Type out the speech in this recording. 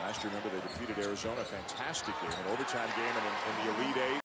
Last year, remember, they defeated Arizona. Fantastic game, an overtime game in the Elite Eight.